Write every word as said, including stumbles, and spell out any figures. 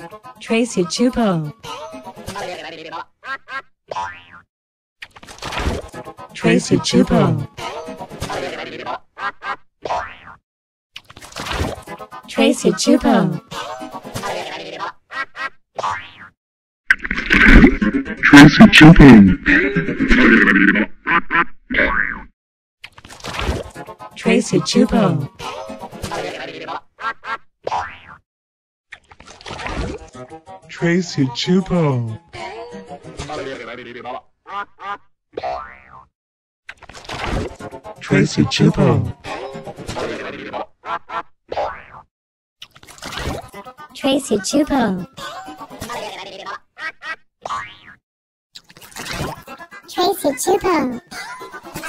Tracy Csupo. Tracy Csupo. Tracy Csupo. Tracy Csupo. Tracy Csupo. Tracy Csupo. Tracy Csupo. Tracy Csupo. Tracy Csupo.